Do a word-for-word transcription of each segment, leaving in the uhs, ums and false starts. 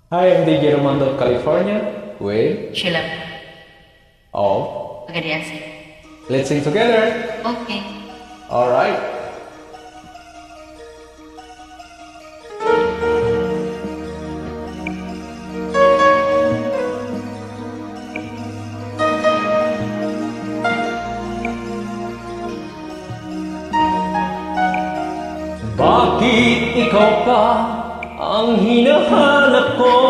Hi, I'm D J Romando of California with Sheila. Oh. Pagadiasi. Let's sing together. Okay. All right. Bakit ikaw pa ang hinahanap ko?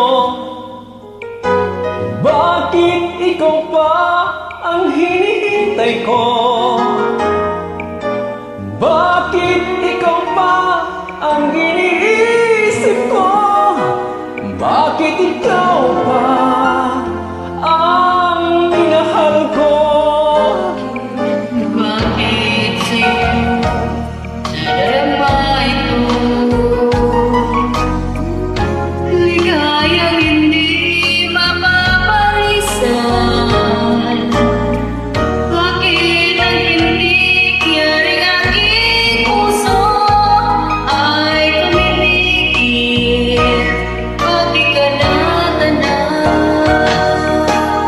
Bakit ikaw pa ang hinihintay ko? Bakit ikaw pa ang iniisip ko? Bakit ikaw pa ang minahal ko? Bakit sa'yo nadarama ito? Ligayang hindi mapaparisan. Bakit ang hindi kiyaring aking puso ay tumimikit? Ba't di ka natanaw?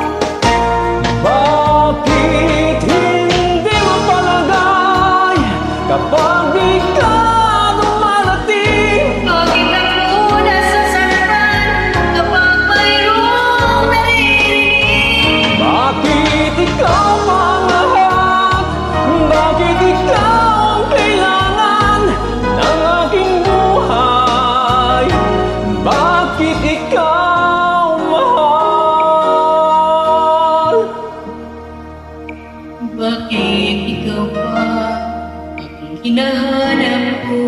Bakit hindi mo palagay kapag di ka dumarating? Bakit ako nasasaktan kapag mayroong naririnig? Bakit ikaw pa ang lahat? Bakit ikaw ang kailangan ng aking buhay? Bakit ikaw mahal? Bakit ikaw pa ang hinahanap ko?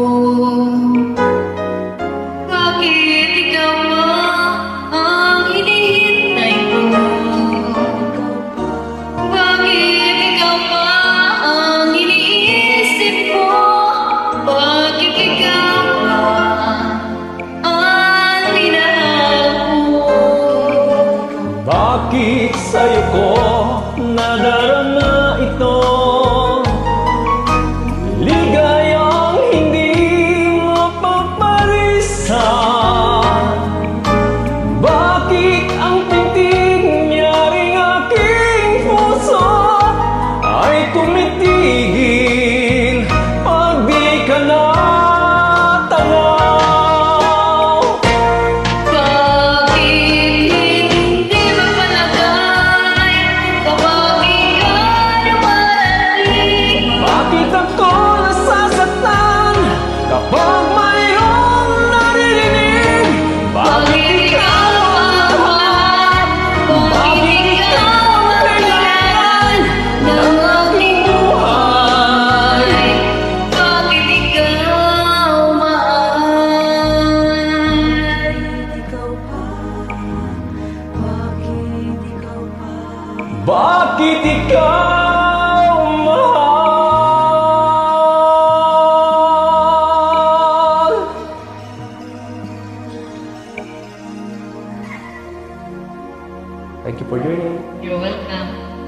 Bakit ikaw pa ang hinihintay ko? Bakit ikaw pa ang iniisip ko? Bakit ikaw pa ang minahal ko? Bakit sa'yo ko nadarama ito? Ligayang hindi mapaparisan. Bakit ang tintig niyaring aking puso ay tumitigil pag di ka natanaw? Bakit hindi mapalagay kapag ikaw dumarating? Bakit ako nasasaktan kapag mayroong naririnig? Bakit ikaw ang mahal? Bakit ikaw ang kailangan ng aking buhay? Bakit ikaw mahal? Bakit ikaw mahal? Thank you for joining. You're welcome.